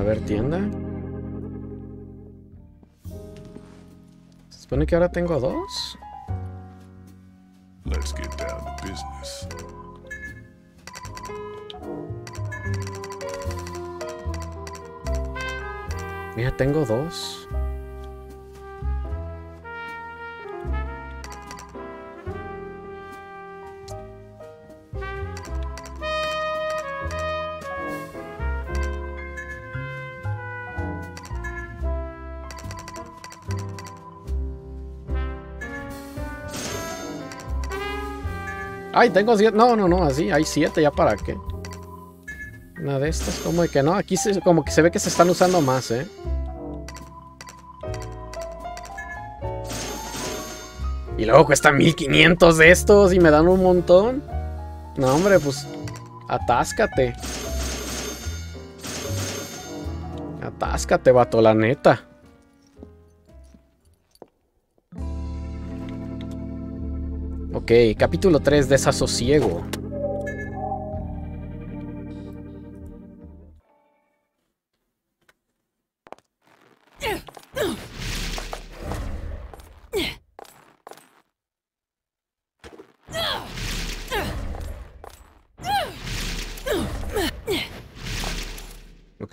ver, tienda. Se supone que ahora tengo 2. Let's get down to business. Mira, tengo 2. Ay, tengo 7. No, así, hay 7, ¿ya para qué? Una de estas, como de que no, aquí como que se ve que se están usando más, ¿eh? Y luego cuesta 1500 de estos y me dan un montón. No, hombre, pues atáscate. Atáscate, vato, la neta. Ok, capítulo 3, desasosiego. Ok.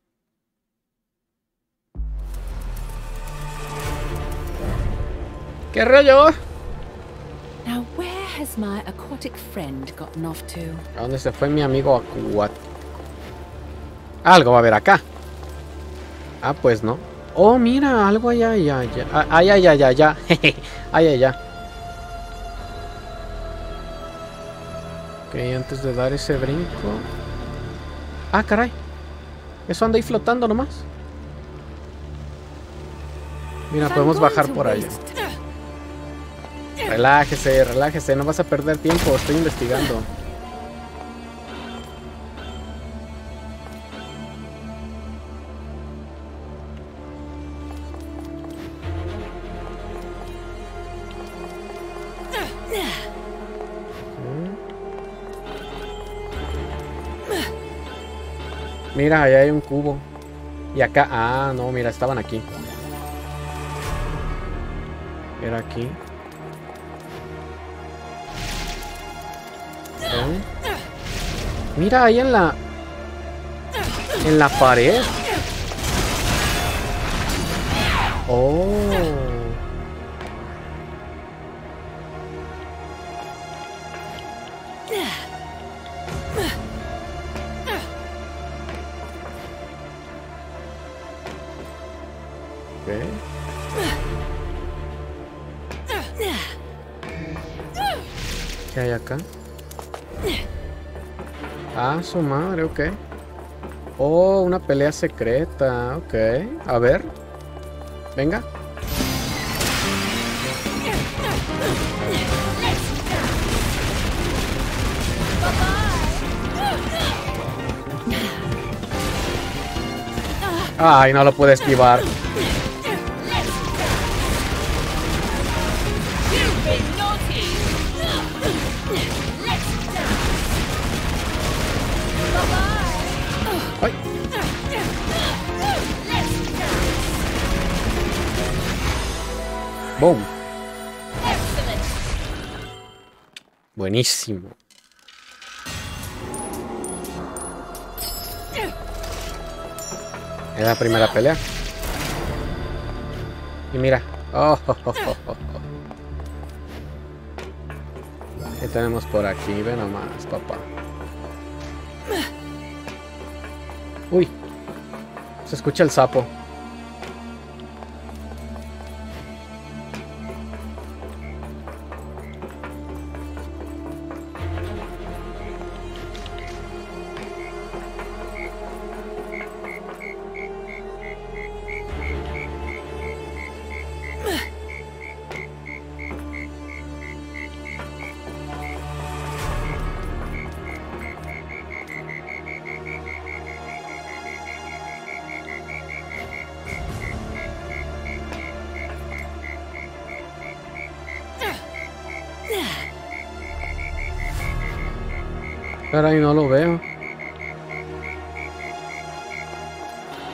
¿Qué rollo? Now where has my aquatic friend gotten off to? ¿A dónde se fue mi amigo acuático? Algo va a haber acá. Ah, pues no. Oh, mira, algo allá, allá, allá. Ay, ay, ay, ay, ay. Ay, ay, ay. Ok, antes de dar ese brinco. Ah, caray. Eso anda ahí flotando nomás. Mira, podemos bajar por allá. Relájese, relájese. No vas a perder tiempo. Estoy investigando. Mira, allá hay un cubo. Y acá... Ah, no, mira, estaban aquí. Era aquí. ¿Eh? Mira, ahí en la... En la pared. Oh. ¿Qué hay acá? Ah, su madre, ok. Oh, una pelea secreta, ok. A ver. Venga. Ay, no lo pude esquivar. Ay. Boom. Buenísimo. Es la primera pelea. Y mira. Oh, oh, oh, oh, oh. ¿Qué tenemos por aquí? Ve nomás, papá. Uy. Se escucha el sapo. Caray, no lo veo.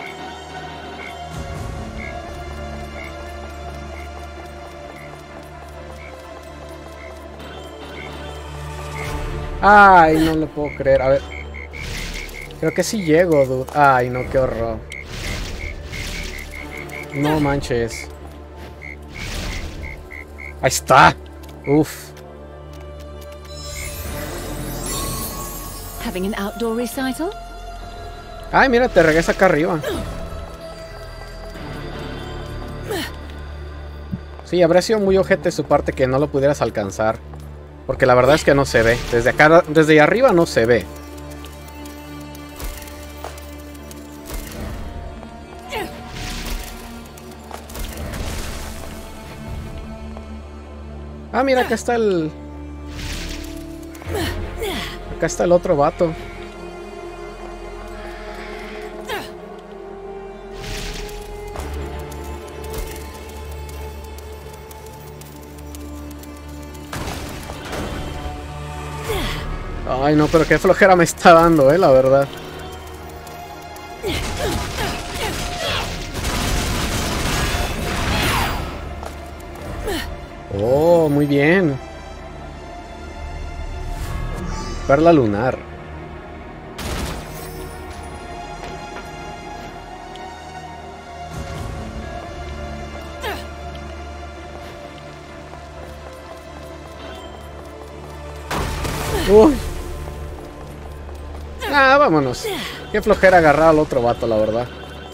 Ay, no lo puedo creer. A ver. Creo que sí llego, dude. Ay, no, qué horror. No manches. Ahí está. Uf. Having an outdoor recital? Ay, mira, te regresa acá arriba. Sí, habría sido muy ojete su parte que no lo pudieras alcanzar. Porque la verdad es que no se ve. Desde acá, desde arriba no se ve. Ah, mira, acá está el... Acá está el otro vato. Ay, no, pero qué flojera me está dando, la verdad. Oh, muy bien. Perla lunar. Uy. Ah, vámonos. Qué flojera agarrar al otro vato, la verdad.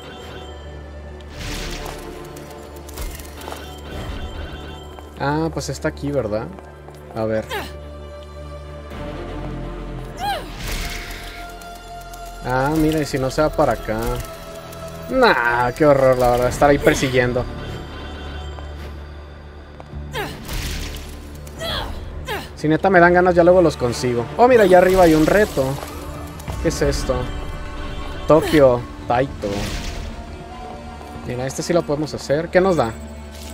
Ah, pues está aquí, ¿verdad? A ver. Ah, mira, y si no se va para acá. Nah, qué horror, la verdad, estar ahí persiguiendo. Si neta me dan ganas, ya luego los consigo. Oh, mira, allá arriba hay un reto. ¿Qué es esto? Tokio Taito. Mira, este sí lo podemos hacer. ¿Qué nos da?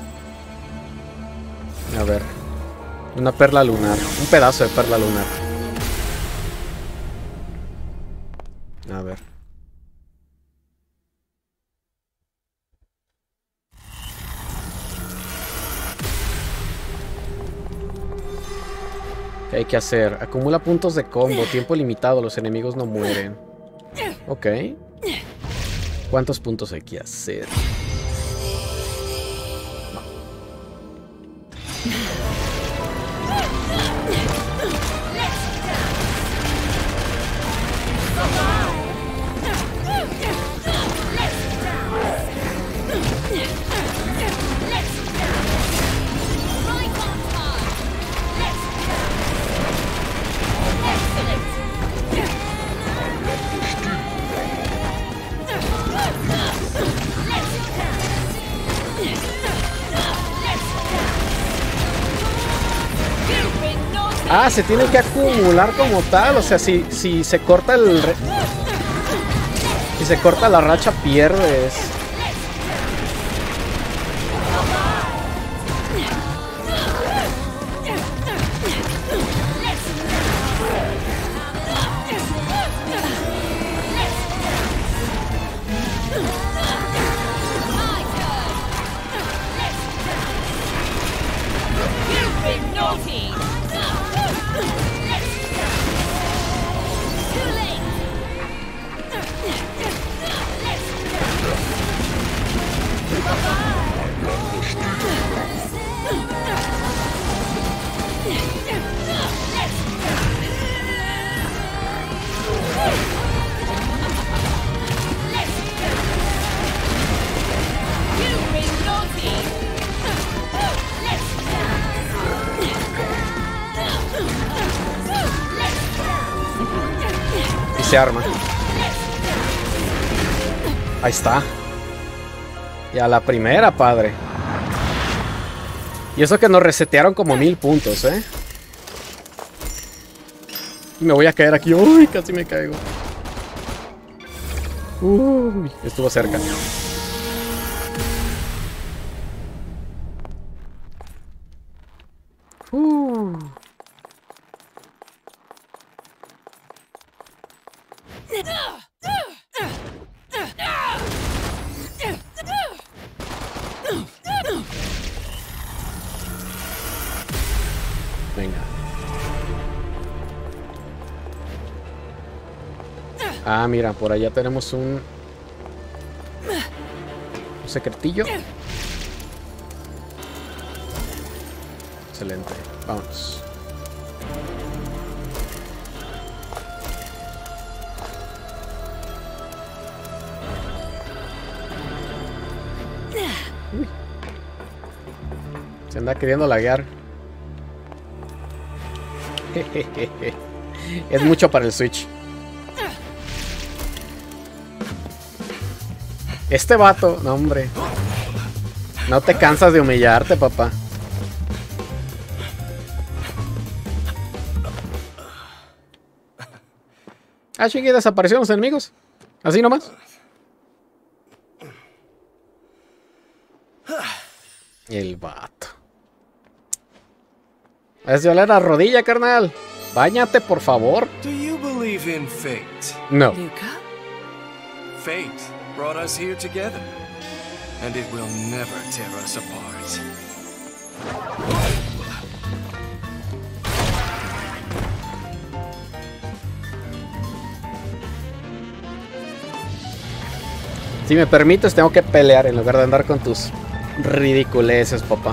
A ver. Una perla lunar. Un pedazo de perla lunar. A ver. ¿Qué hay que hacer? Acumula puntos de combo. Tiempo limitado. Los enemigos no mueren. Ok. ¿Cuántos puntos hay que hacer? Ah, se tiene que acumular como tal. O sea, si se corta el... Si se corta la racha, pierdes. Se arma. Ahí está. Y a la primera, padre. Y eso que nos resetearon como 1000 puntos, Y me voy a caer aquí. Uy, casi me caigo. Uy, estuvo cerca. Venga. Ah, mira, por allá tenemos un secretillo. Excelente. Vámonos. Uy. Se anda queriendo laguear. Es mucho para el Switch. Este vato, no hombre. No te cansas de humillarte, papá. Ah, chingue, desaparecieron los enemigos. Así nomás. El vato. Es de oler la rodilla, carnal. Báñate, por favor. Do you believe in fate? No. Luca? Fate brought us here together, and it will never tear us apart. Si me permites, tengo que pelear en lugar de andar con tus ridiculeces, papá.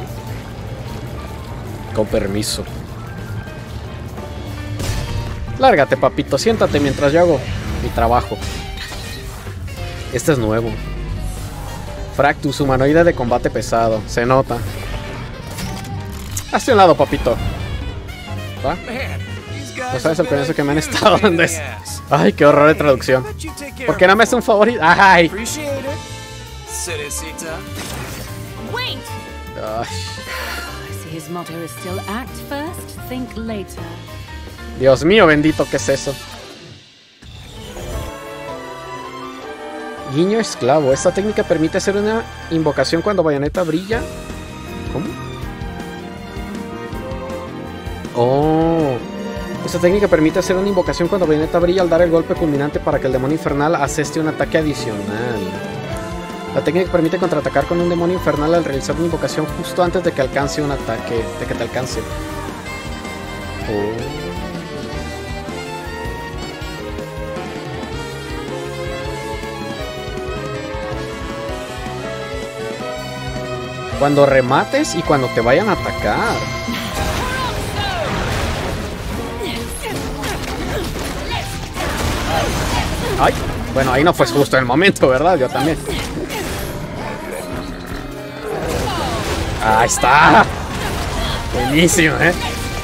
Con permiso. Lárgate, papito. Siéntate mientras yo hago mi trabajo. Este es nuevo. Fractus, humanoide de combate pesado. Se nota. Hazte un lado, papito. ¿Va? No sabes el coñazo que me han estado dando. Ay, qué horror de traducción. ¿Por qué no me hace un favorito? Ay. Wait! Ay. I see his motto is still act first, think later. Dios mío, bendito, ¿qué es eso? Guiño esclavo. Esta técnica permite hacer una invocación cuando Bayonetta brilla. ¿Cómo? Oh. Esta técnica permite hacer una invocación cuando Bayonetta brilla al dar el golpe culminante para que el demonio infernal aseste un ataque adicional. La técnica permite contraatacar con un demonio infernal al realizar una invocación justo antes de que alcance un ataque. De que te alcance. Oh. Cuando remates y cuando te vayan a atacar. Ay, bueno, ahí no fue justo el momento, ¿verdad? Yo también. Ahí está. Buenísimo, ¿eh?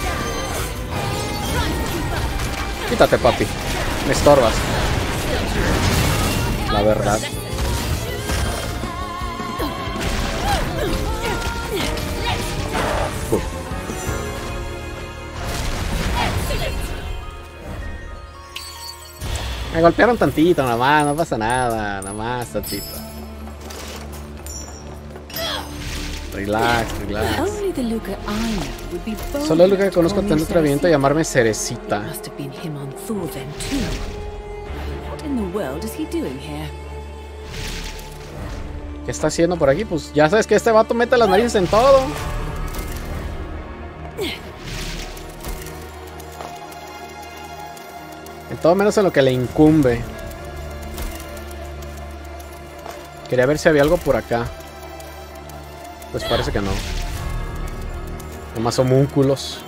Quítate, papi. Me estorbas. La verdad. Me golpearon tantito, nada más, no pasa nada, nada más tantito. Relax, relax. Only the Luca I know would be bold Solo el Luca que enough to conozco call me tiene atrevimiento a Cerecita. llamarme Cerecita. Must have been him on Thor then too. What in the world is he doing here? ¿Qué está haciendo por aquí? Pues ya sabes que este vato mete las narices en todo. En todo menos en lo que le incumbe. Quería ver si había algo por acá. Pues parece que no. Nomás homúnculos.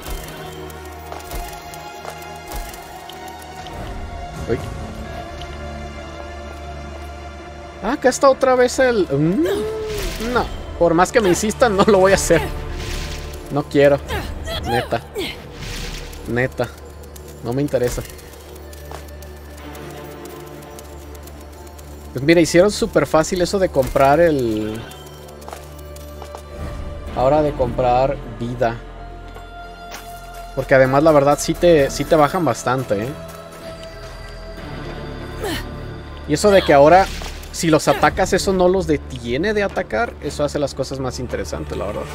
Uy. Ah, acá está otra vez el... No, por más que me insistan, no lo voy a hacer. No quiero. Neta. Neta. No me interesa. Pues mira, hicieron súper fácil eso de comprar el... Ahora de comprar vida. Porque además la verdad sí te bajan bastante, ¿eh? Y eso de que ahora si los atacas eso no los detiene de atacar, eso hace las cosas más interesantes, la verdad.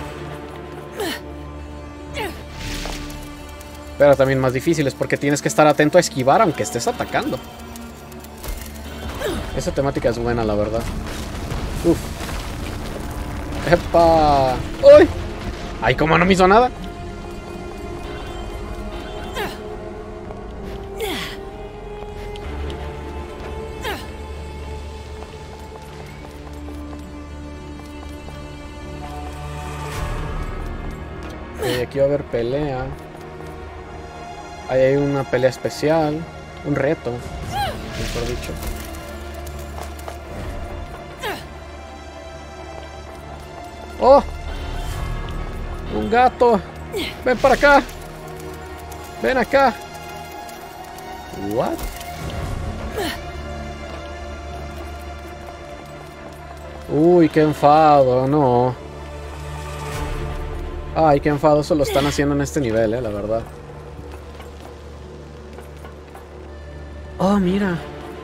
Pero también más difíciles porque tienes que estar atento a esquivar aunque estés atacando. Esa temática es buena, la verdad. Uf. ¡Epa! ¡Uy! ¡Ay, cómo no me hizo nada! Aquí va a haber pelea. Ahí hay una pelea especial. Un reto, mejor dicho. ¡Oh! ¡Un gato! ¡Ven para acá! ¡Ven acá! ¿What? Uy, qué enfado, no. Ay, qué enfado, eso lo están haciendo en este nivel, la verdad. Oh, mira.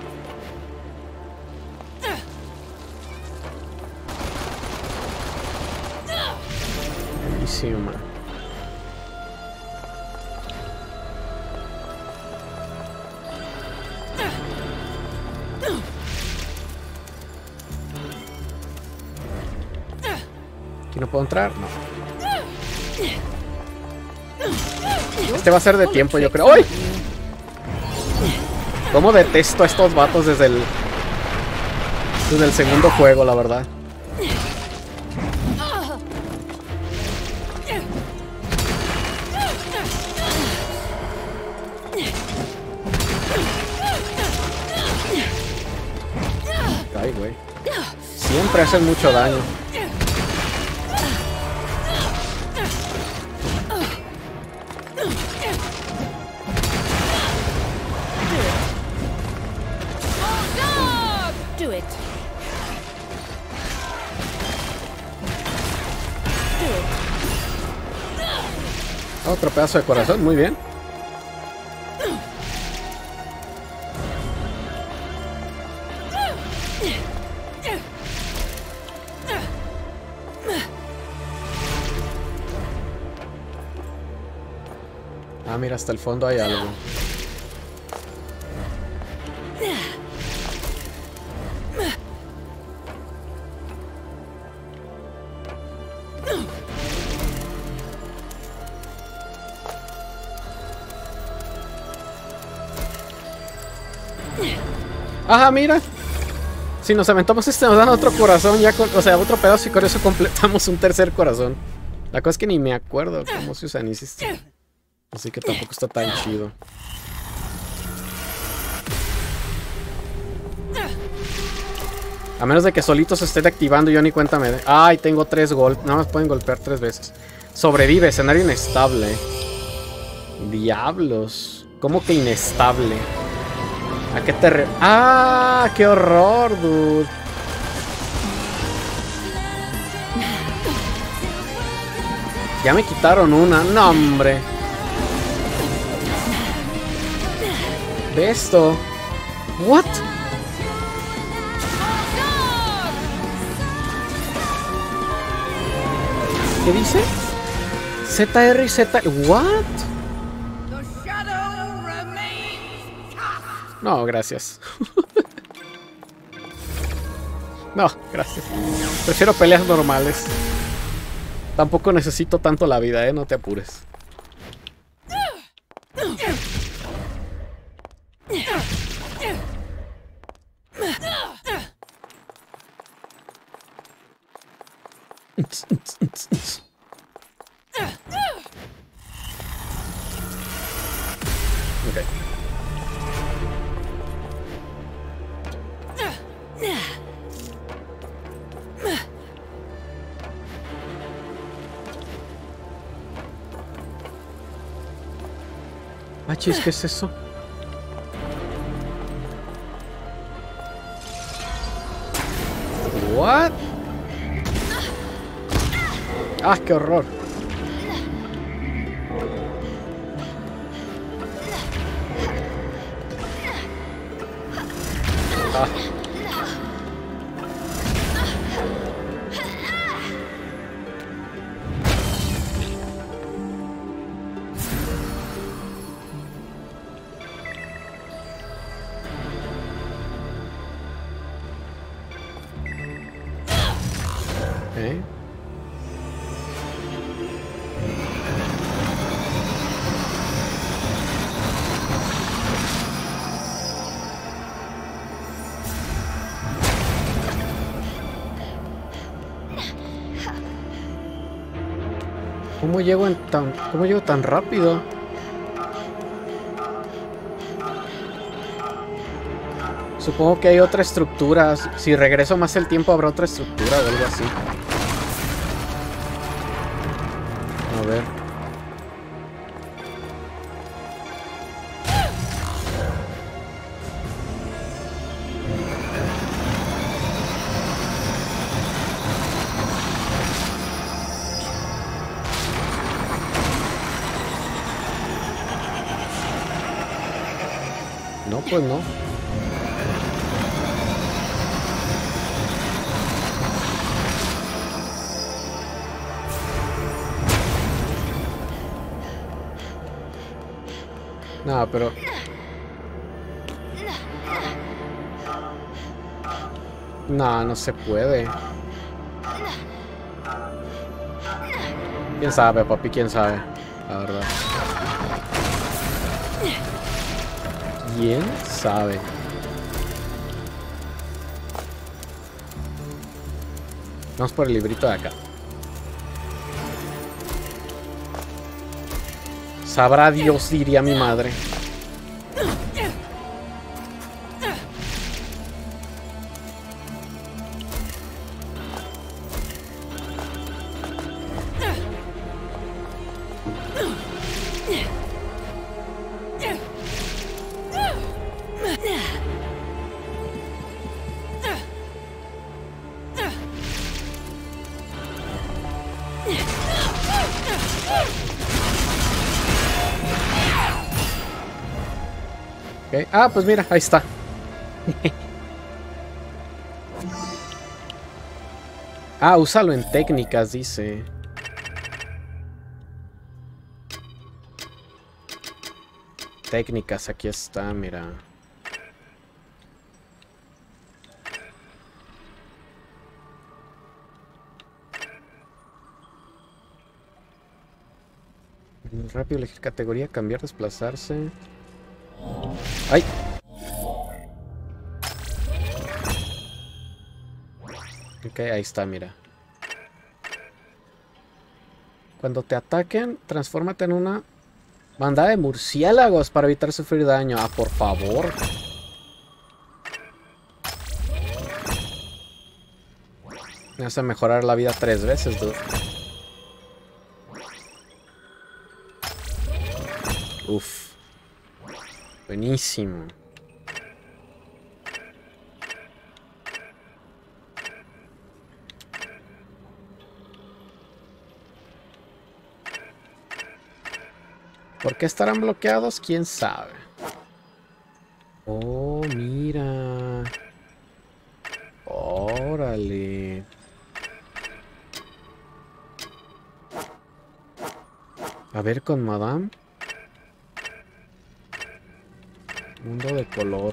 Buenísima. ¿Aquí no puedo entrar? No. Este va a ser de tiempo, yo creo. ¡Ay! Cómo detesto a estos vatos desde el segundo juego, la verdad. Ay, güey. Siempre hacen mucho daño. Otro pedazo de corazón, muy bien. Ah, mira, hasta el fondo hay algo. Ajá, mira. Si nos aventamos este nos dan otro corazón ya con, o sea, otro pedazo y con eso completamos un tercer corazón. La cosa es que ni me acuerdo cómo se usan este. Así que tampoco está tan chido. A menos de que solito se esté activando, yo ni cuenta me de. Ay, tengo 3 golpes. Nada más pueden golpear 3 veces. Sobrevive, escenario inestable. Diablos. ¿Cómo que inestable? ¿A qué te ¡Ah! ¡Qué horror, dude! Ya me quitaron una. ¡No, hombre! ¿Ve esto? ¿What? ¿Qué dice? ZR y Z... ¿What? No, gracias. No, gracias. Prefiero peleas normales. Tampoco necesito tanto la vida, no te apures. Okay. Ah, chis, ¿qué es eso? What? Ah, qué horror. Ah. Okay. ¿Cómo llego tan rápido? Supongo que hay otra estructura. Si regreso más el tiempo habrá otra estructura o algo así. A ver. No, pues no. No, pero... No, no se puede. ¿Quién sabe, papi? ¿Quién sabe? La verdad. ¿Quién sabe? Vamos por el librito de acá. Sabrá Dios, diría mi madre. Okay. Ah, pues mira, ahí está. Ah, úsalo en técnicas, dice. Técnicas, aquí está, mira. Rápido, elegir categoría, cambiar, desplazarse. ¡Ay! Ok, ahí está, mira. Cuando te ataquen, transfórmate en una bandada de murciélagos para evitar sufrir daño. Ah, por favor. Me hace mejorar la vida 3 veces, dude. Uf. Buenísimo. ¿Por qué estarán bloqueados? ¿Quién sabe? Oh, mira. Órale. A ver con Madame. Mundo de color.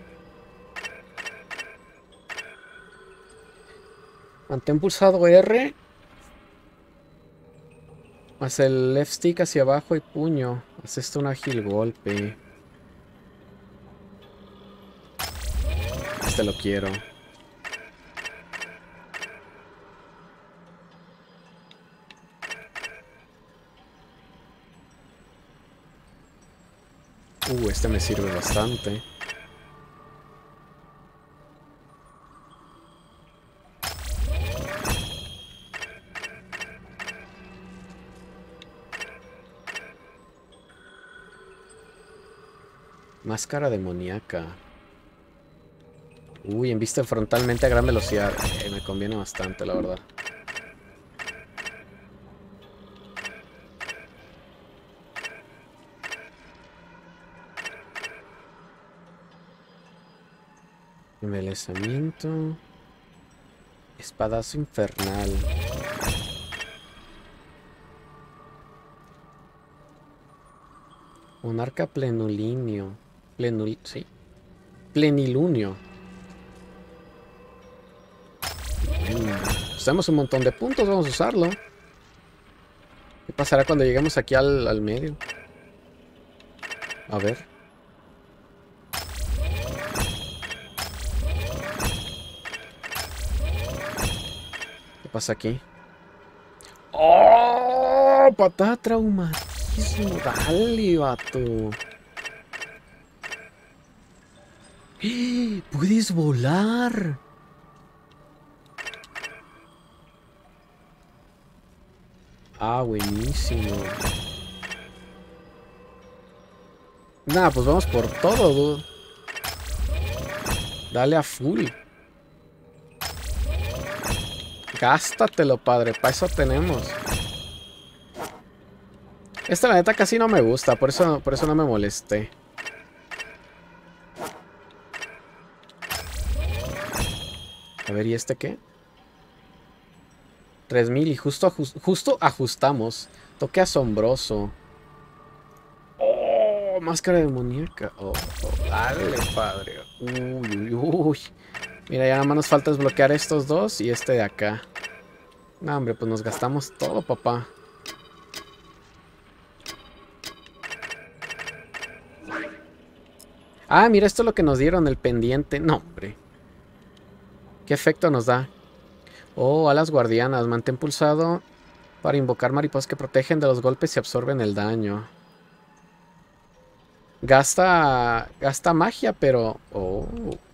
Mantén pulsado R. Más el left stick hacia abajo y puño. Haz esto un ágil golpe. Este lo quiero. Este me sirve bastante. Máscara demoníaca. Embiste frontalmente a gran velocidad. Me conviene bastante, la verdad. Embelezamiento. Espadazo infernal. Monarca plenilunio. Sí. Plenilunio. Bueno, pues tenemos un montón de puntos, vamos a usarlo. ¿Qué pasará cuando lleguemos aquí al medio? A ver. ¿Qué pasa aquí? ¡Oh! ¡Oh! Patada traumatismo. Dale, vato. ¡Puedes volar! Ah, buenísimo. Nah, pues vamos por todo, dude. Dale a full. Gástatelo, padre. Para eso tenemos. Esta la neta casi no me gusta. Por eso no me molesté. A ver, ¿y este qué? 3000 y justo ajustamos. Toque asombroso. Oh, máscara demoníaca. Oh, dale, padre. Uy, uy, uy. Mira, ya nada más nos falta desbloquear estos dos y este de acá. No, hombre, pues nos gastamos todo, papá. Ah, mira, esto es lo que nos dieron, el pendiente. No, hombre. ¿Qué efecto nos da? Oh, alas guardianas. Mantén pulsado para invocar mariposas que protegen de los golpes y absorben el daño. Gasta magia, pero... Oh.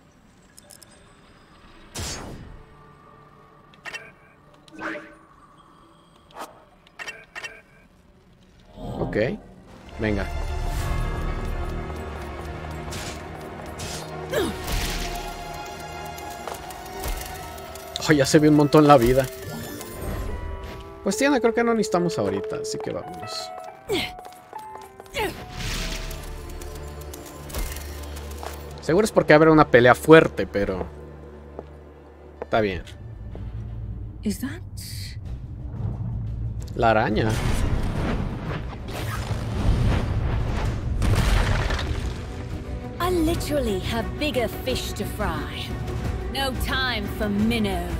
Ok. Venga. Oh, ya se ve un montón la vida. Pues Tiana, creo que no necesitamos ahorita, así que vámonos. Seguro es porque habrá una pelea fuerte, pero... Está bien. Is that... La araña. I literally have bigger fish to fry. No time for minnows.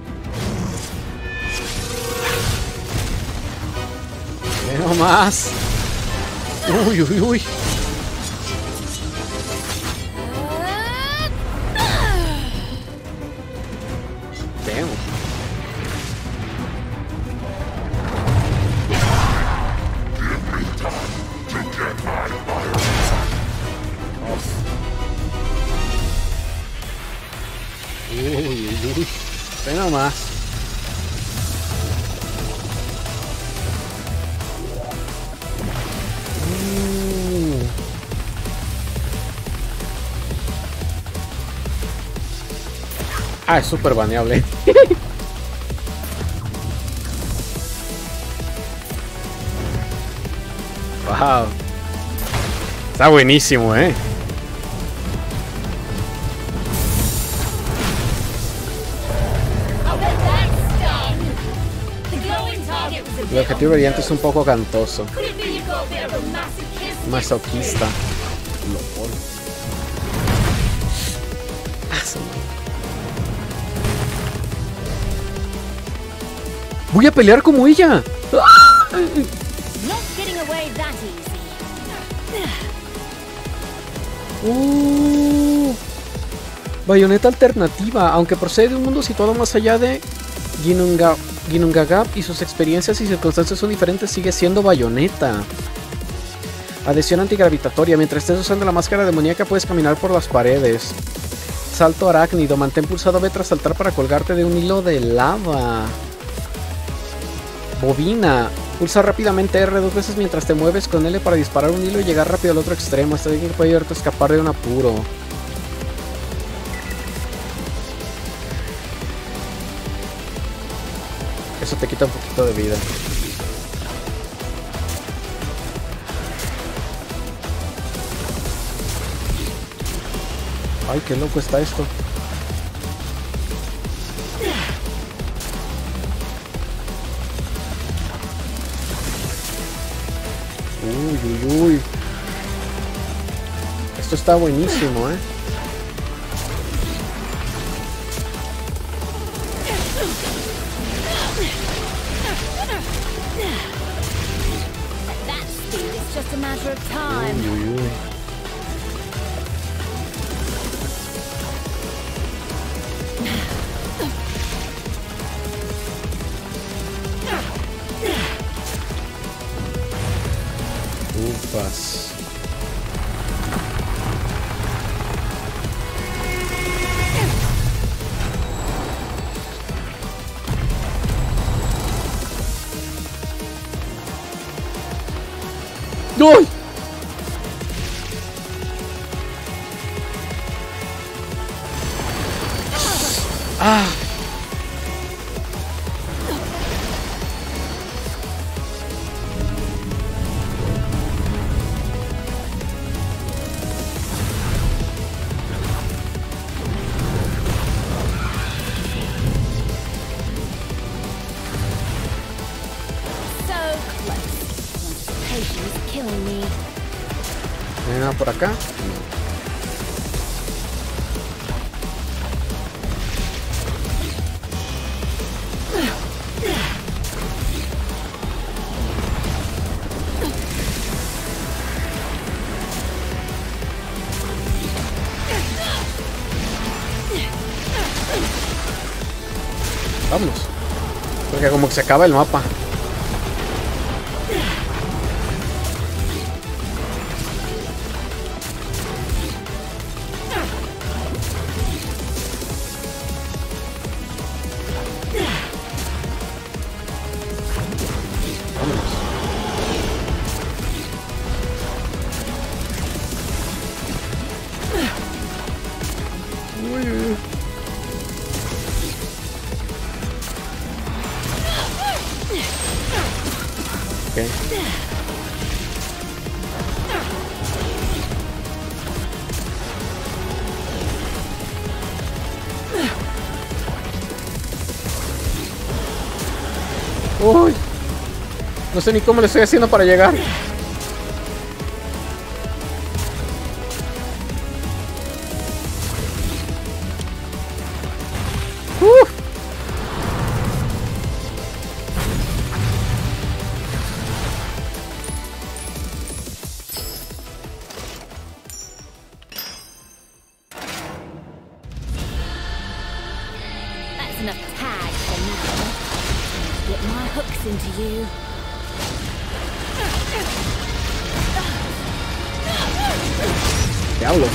Ve nomás. Uy, uy, uy. Damn. Uy, uy, uy. Ve nomás. Ah, es súper baneable. Wow. Está buenísimo, ¿eh? El objetivo brillante es un poco cantoso. Masoquista. Lol. Voy a pelear como ella. Bayoneta alternativa. Aunque procede de un mundo situado más allá de Ginnungagap y sus experiencias y circunstancias son diferentes, sigue siendo Bayoneta. Adhesión antigravitatoria. Mientras estés usando la máscara demoníaca puedes caminar por las paredes. Salto arácnido. Mantén pulsado B tras saltar para colgarte de un hilo de lava. Bobina. Pulsa rápidamente R 2 veces mientras te mueves con L para disparar un hilo y llegar rápido al otro extremo. Esta técnica puede ayudarte a escapar de un apuro. Eso te quita un poquito de vida. Ay, qué loco está esto. Uy, uy, uy. Esto está buenísimo, ¿eh? Uy, uy, uy. Ufas. ¡Uy! ¡Ah! ¿No hay nada por acá? No. Vámonos. Porque como que se acaba el mapa. Okay. Uy, no sé ni cómo le estoy haciendo para llegar. That's enough tag for now. Get my hooks into you. Diablo.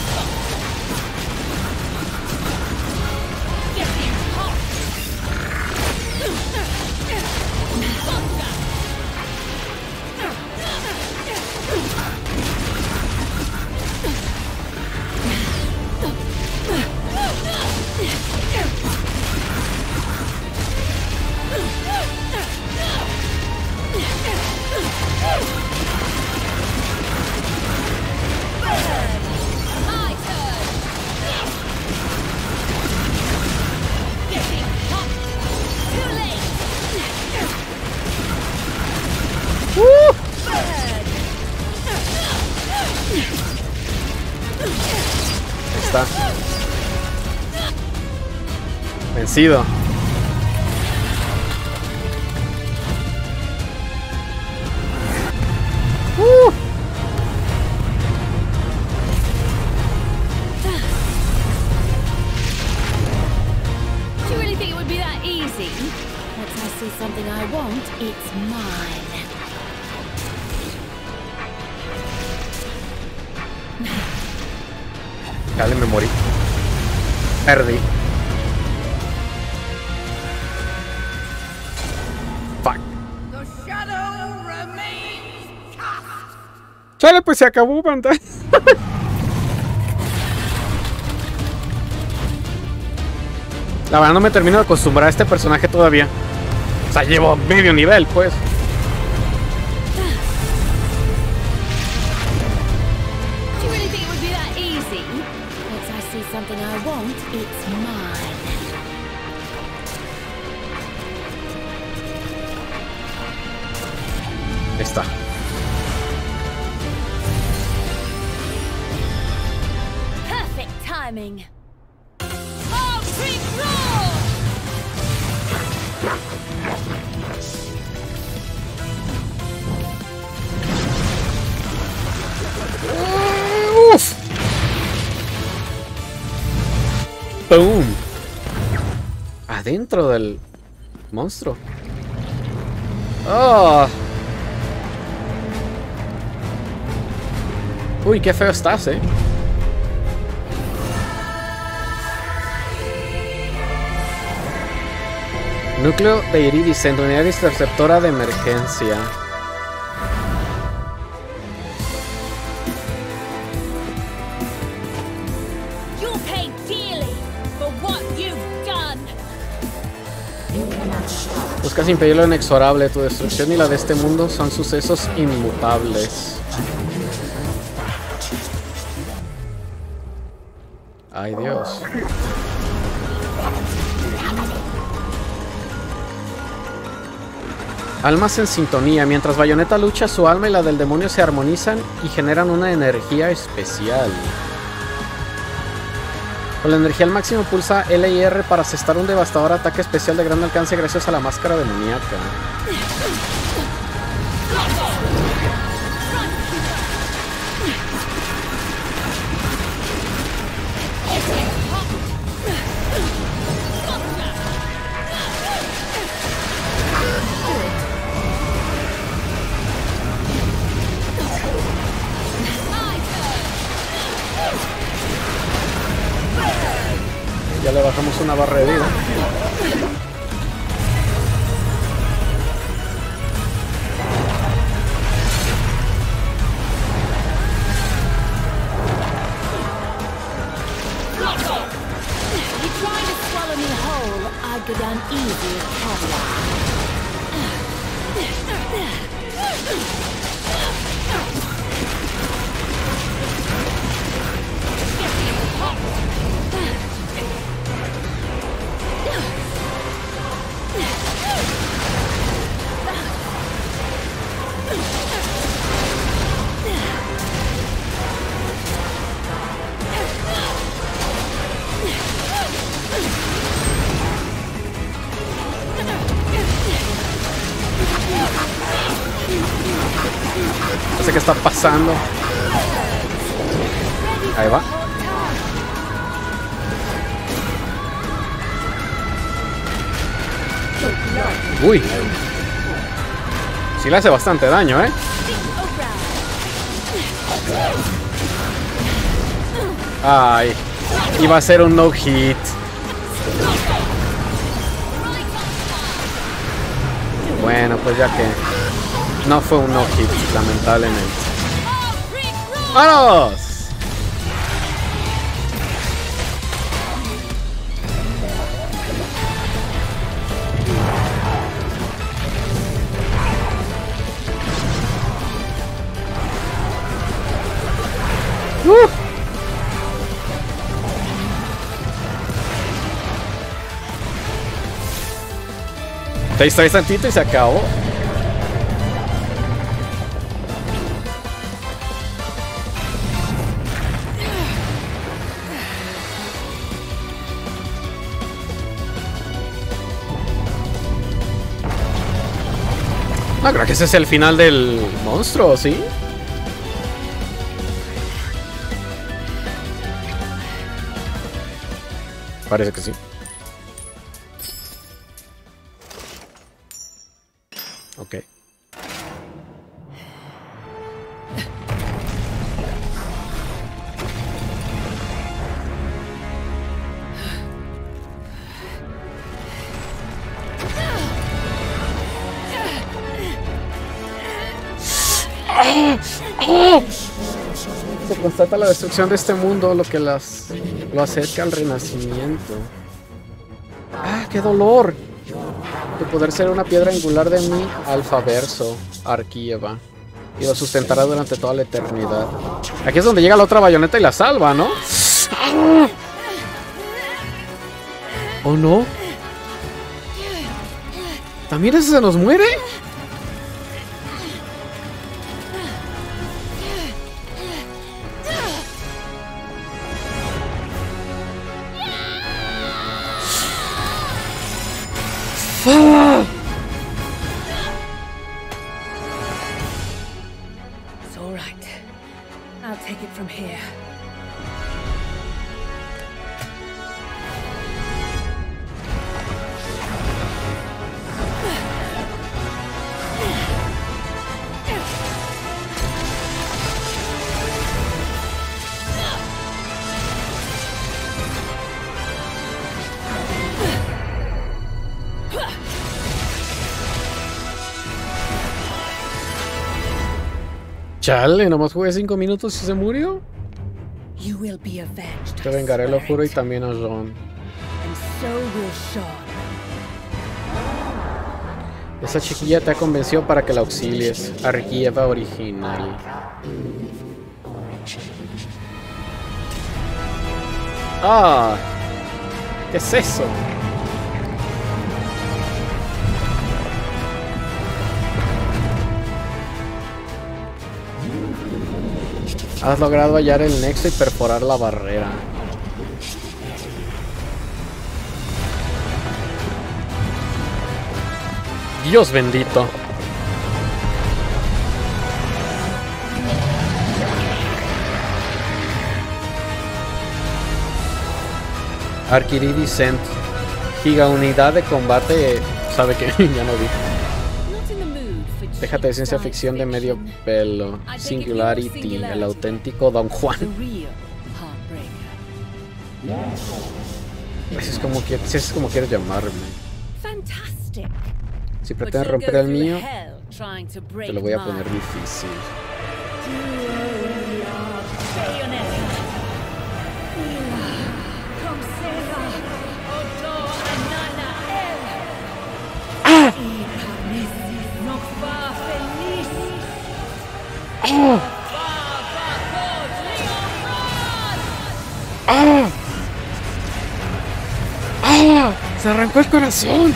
Está vencido. Do you really think it would be that easy? Once I see something I want, it's mine. Dale, me morí. Perdí. Fuck. Chale, pues se acabó, banda. La verdad no me termino de acostumbrar a este personaje todavía. O sea, llevo medio nivel, pues. Something I want, it's mine. Está. Perfect timing. Arctic roar! Uf. ¡Boom! Adentro del monstruo. ¡Oh! Uy, qué feo estás, ¿eh? Núcleo de Iridescent, unidad interceptora de emergencia. You'll pay dearly for what you've done. Buscas impedir lo inexorable. Tu destrucción y la de este mundo son sucesos inmutables. Ay, Dios. Almas en sintonía. Mientras Bayonetta lucha, su alma y la del demonio se armonizan y generan una energía especial. Con la energía al máximo pulsa L y R para asestar un devastador ataque especial de gran alcance gracias a la máscara demoníaca. Ya le bajamos una barra de vida. No sé qué está pasando. Ahí va. Uy. Sí le hace bastante daño, ¿eh? Ay. Iba a ser un no hit. Bueno, pues ya que no fue un no hit, lamentablemente. ¡Vámonos! Te distraes tantito y se acabó. No creo que ese es el final del monstruo, ¿sí? Parece que sí. Ok. Se constata la destrucción de este mundo, lo que lo acerca al renacimiento. ¡Ah, qué dolor! De poder ser una piedra angular de mi alfaverso, Arquieva. Y lo sustentará durante toda la eternidad. Aquí es donde llega la otra Bayonetta y la salva, ¿no? ¿O no? ¿También ese se nos muere? It's all right. I'll take it from here. Chale, nomás jugué 5 minutos y se murió. You will be avenged. Te vengaré, lo I juro, y swear it. también a Ron. And so will Sean. Esa chiquilla te ha convencido para que la auxilies. Argieva original. ¡Ah! ¿Qué es eso? Has logrado hallar el nexo y perforar la barrera. Dios bendito. Arquiri Descent. Giga unidad de combate. Sabe que ya no vi. Not in the mood for Déjate de cheap ciencia science ficción de medio fiction. pelo. Singularity, el auténtico Don The Juan. real heartbreaker. Ese es como quieres llamarme. Fantastic. Si But pretendes you'll romper go el through mío, hell trying to break te lo voy a poner mine. difícil. Bayonetta. Comsera. Odo Anana El. Ica Missis Nocva Feliz. ¡Ah! ¡Ah! ¡Se arrancó el corazón!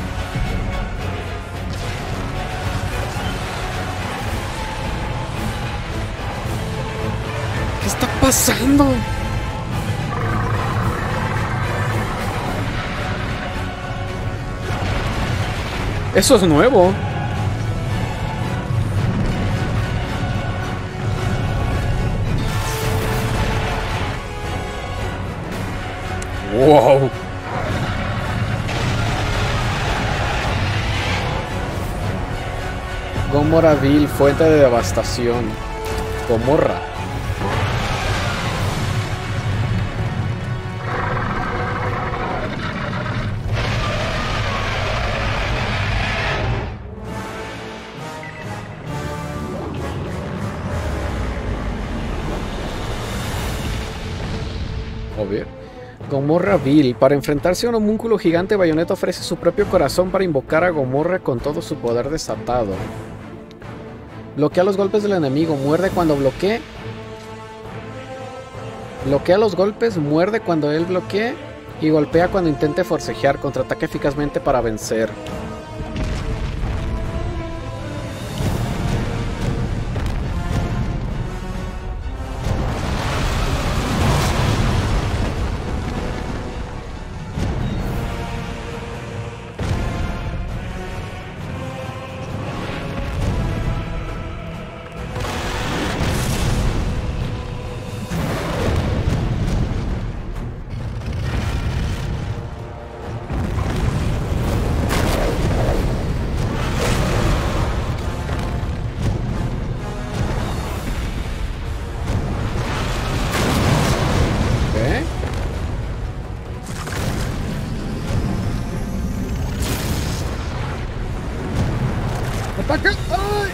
¿Qué está pasando? Eso es nuevo. Wow. Gomoraville, fuente de devastación. Gomorra. Obvio. Gomorraville. Para enfrentarse a un homúnculo gigante, Bayonetta ofrece su propio corazón para invocar a Gomorra con todo su poder desatado. Bloquea los golpes del enemigo. Muerde cuando bloquee. Bloquea los golpes, muerde cuando él bloquee y golpea cuando intente forcejear. Contraataca eficazmente para vencer. ¡Ataca! ¡Ay!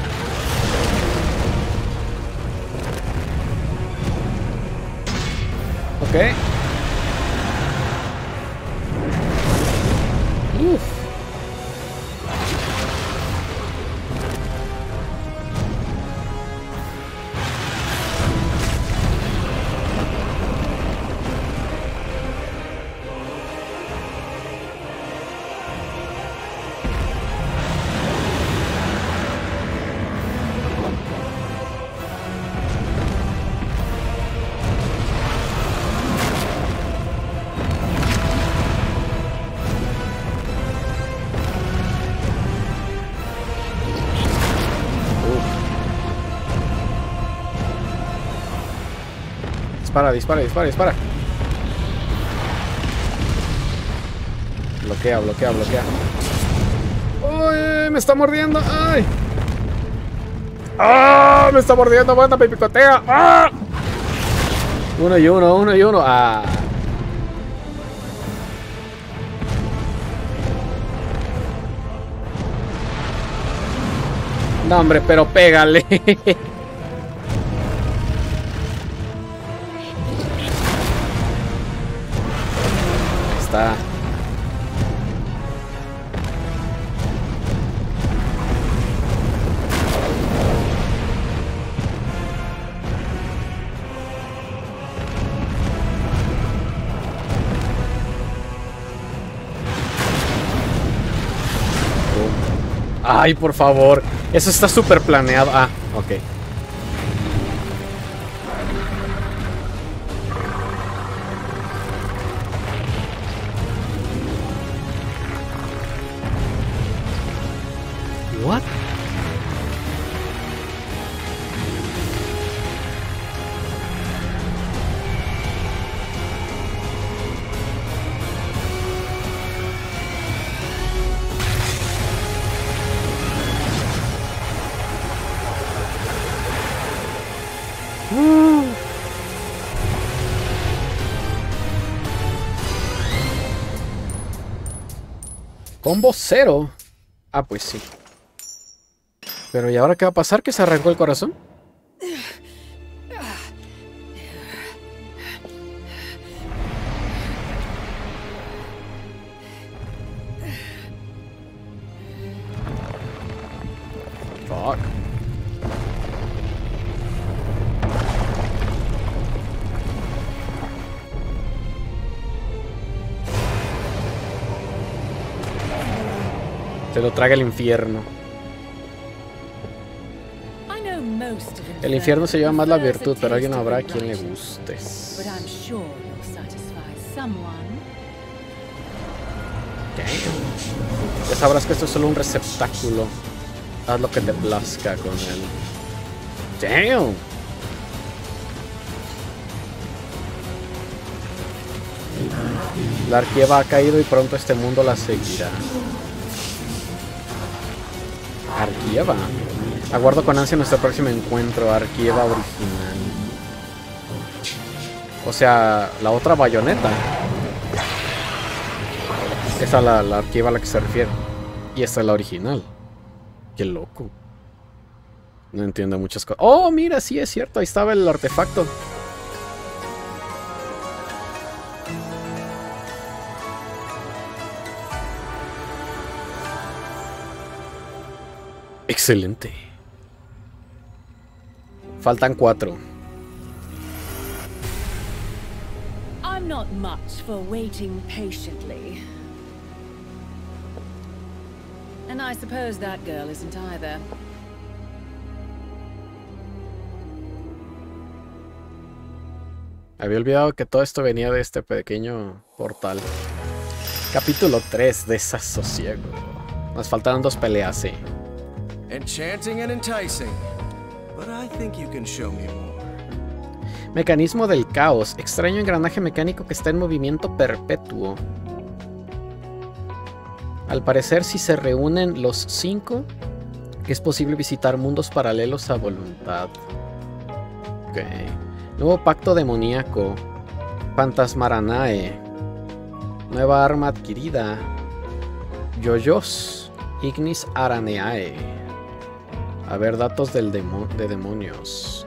Ok. Uf. Dispara, dispara, dispara, dispara. Bloquea, bloquea, bloquea. ¡Uy! ¡Me está mordiendo! ¡Ay! ¡Ah! ¡Me está mordiendo! ¡Banda, me picotea! ¡Ah! Uno y uno, uno y uno. ¡Ah! No, hombre, pero pégale. está. Ay, por favor. Eso está súper planeado. Ah, ok. What? Combo 0. Ah, pues sí. Pero ¿y ahora qué va a pasar? ¿Que se arrancó el corazón? Fuck. Se lo traga el infierno. El infierno se lleva más la virtud, pero alguien habrá a quien le guste. Ya sabrás que esto es solo un receptáculo. Haz lo que te plazca con él. Damn. La Arquieva ha caído y pronto este mundo la seguirá. Arquieva. Aguardo con ansia nuestro próximo encuentro. Arquieva original. O sea, la otra bayoneta. Esa es la Arquieva a la que se refiere. Y esta es la original. Qué loco. No entiendo muchas cosas. Oh, mira, sí es cierto. Ahí estaba el artefacto. Excelente. Faltan 4. I'm not much for waiting patiently. And I suppose that girl isn't either. Había olvidado que todo esto venía de este pequeño portal. Capítulo 3, Desasosiego. Nos faltaron 2 peleas, sí. Enchanting and enticing, but I think you can show me more. Mecanismo del caos. Extraño engranaje mecánico que está en movimiento perpetuo. Al parecer, si se reúnen los 5, es posible visitar mundos paralelos a voluntad. Ok. Nuevo pacto demoníaco. Phantasmaranae. Nueva arma adquirida. Yoyos. Ignis Araneae. A ver, datos del de demonios.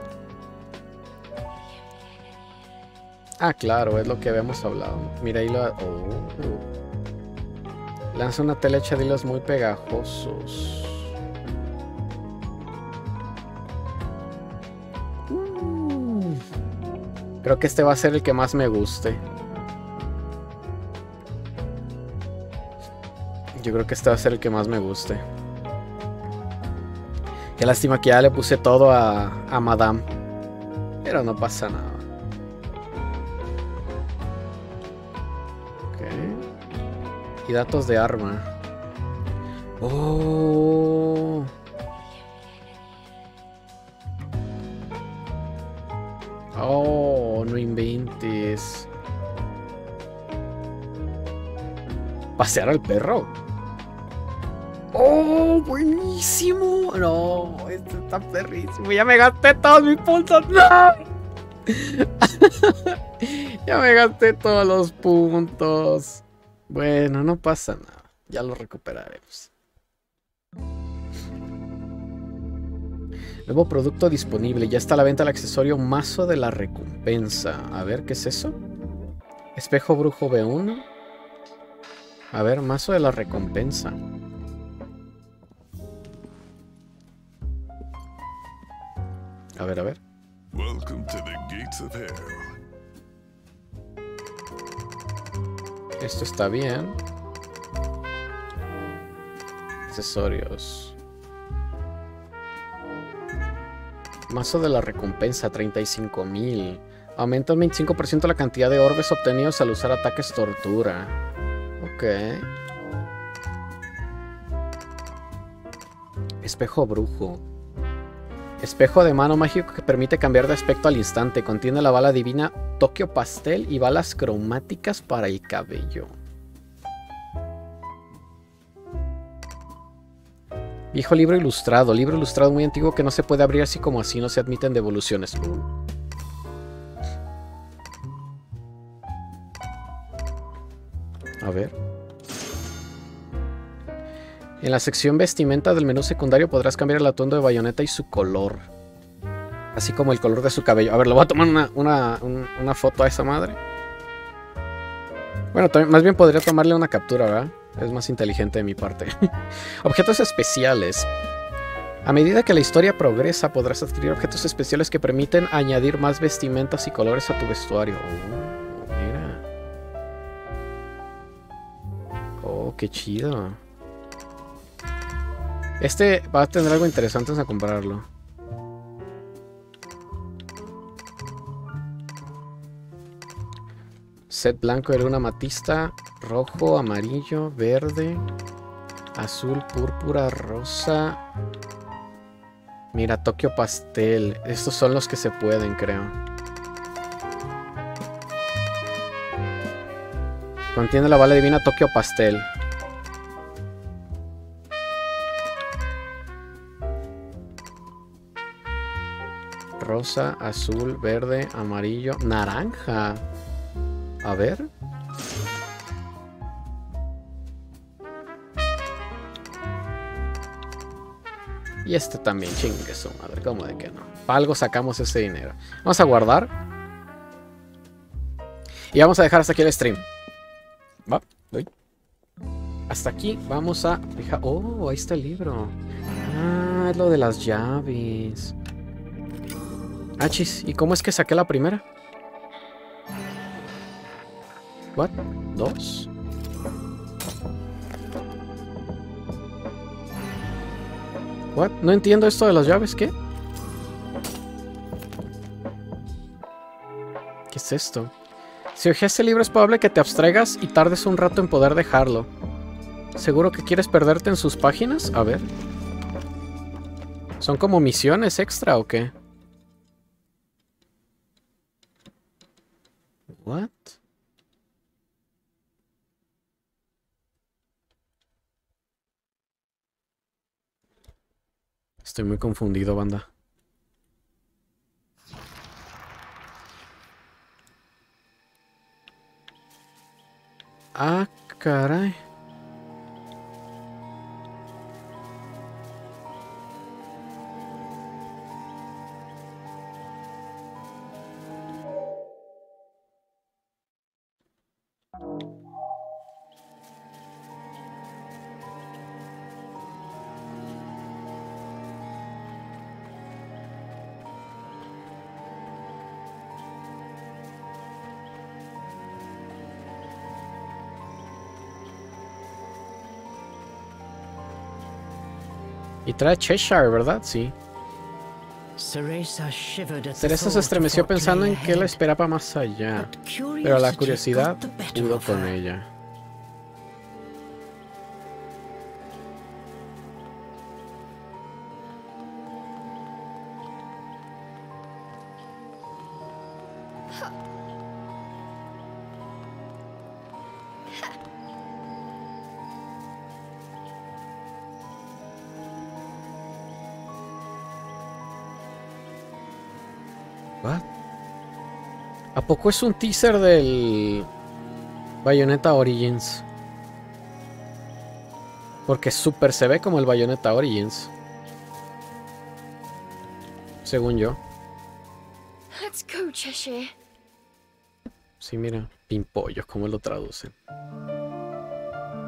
Ah, claro, es lo que habíamos hablado. Mira, ahí lo... Oh. Lanza una tela hecha de hilos muy pegajosos. Creo que este va a ser el que más me guste. Yo creo que este va a ser el que más me guste. Qué lástima que ya le puse todo a Madame. Pero no pasa nada. Ok. Y datos de arma. Oh. Oh, no inventes. Pasear al perro. ¡Oh, buenísimo! No, esto está perrísimo. Ya me gasté todos mis puntos. ¡No! Ya me gasté todos los puntos. Bueno, no pasa nada. Ya lo recuperaremos. Nuevo producto disponible. Ya está a la venta el accesorio Mazo de la Recompensa. A ver, ¿qué es eso? Espejo Brujo B1. A ver, mazo de la recompensa. A ver, a ver. Welcome to the gates of hell. Esto está bien. Accesorios. Mazo de la recompensa, 35,000. Aumenta un 25% la cantidad de orbes obtenidos al usar ataques tortura. Ok. Espejo brujo. Espejo de mano mágico que permite cambiar de aspecto al instante. Contiene la bala divina Tokio Pastel y balas cromáticas para el cabello. Viejo libro ilustrado. Libro ilustrado muy antiguo que no se puede abrir así como así. No se admiten devoluciones. A ver. En la sección vestimenta del menú secundario podrás cambiar el atuendo de Bayonetta y su color. Así como el color de su cabello. A ver, le voy a tomar una foto a esa madre. Bueno, también, más bien podría tomarle una captura, ¿verdad? Es más inteligente de mi parte. Objetos especiales. A medida que la historia progresa, podrás adquirir objetos especiales que permiten añadir más vestimentas y colores a tu vestuario. Oh, mira. Oh, qué chido. Este va a tener algo interesante antes de comprarlo. Set blanco de luna amatista, rojo, amarillo, verde, azul, púrpura, rosa. Mira, Tokio pastel. Estos son los que se pueden, creo. Contiene la bala divina Tokio pastel. Rosa, azul, verde, amarillo, naranja. A ver. Y este también, chingue su madre, ¿cómo de que no? Para algo sacamos ese dinero. Vamos a guardar. Y vamos a dejar hasta aquí el stream. Va, voy. Hasta aquí vamos a dejar... Oh, ahí está el libro. Ah, es lo de las llaves. Ah, chis, ¿y cómo es que saqué la primera? ¿What? ¿Dos? ¿What? No entiendo esto de las llaves, ¿qué? ¿Qué es esto? Si hojeas este libro es probable que te abstraigas y tardes un rato en poder dejarlo. ¿Seguro que quieres perderte en sus páginas? A ver. ¿Son como misiones extra o qué? ¿What? Estoy muy confundido, banda. Ah, caray. Y trae Cheshire, ¿verdad? Sí. Cereza se estremeció pensando en qué la esperaba más allá, pero la curiosidad pudo con ella. ¿What? ¿A poco es un teaser del Bayonetta Origins? Porque súper se ve como el Bayonetta Origins. Según yo. Let's go, Cheshire. Sí, mira, pimpollos, ¿cómo lo traducen?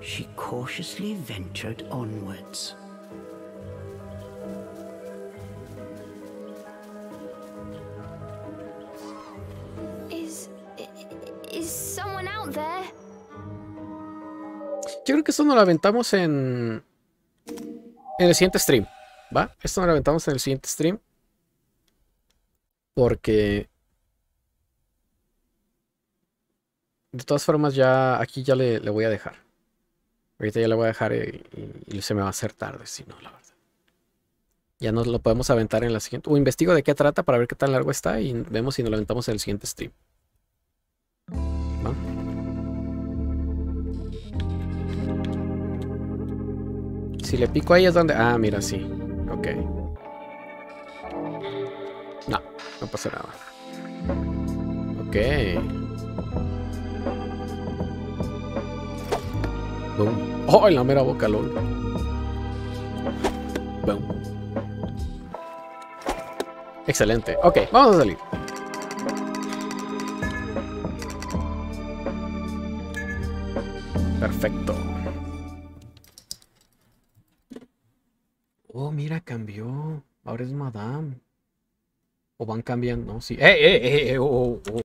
she cautiously ventured onwards. Is someone out there? Yo creo que esto nos lo aventamos en el siguiente stream, ¿va? Esto nos lo aventamos en el siguiente stream. Porque de todas formas ya aquí ya le voy a dejar. Ahorita ya le voy a dejar y se me va a hacer tarde, si no, la verdad. Ya nos lo podemos aventar en la siguiente. O investigo de qué trata para ver qué tan largo está y vemos si nos lo aventamos en el siguiente stream. ¿Va? Si le pico ahí es donde... Ah, mira, sí. Ok. No, no pasa nada. Ok. Boom. Oh, en la mera boca, lol. Boom. Excelente. Ok, vamos a salir. Perfecto. Oh, mira, cambió. Ahora es Madame. O van cambiando, ¿no? Sí. Oh, oh, oh.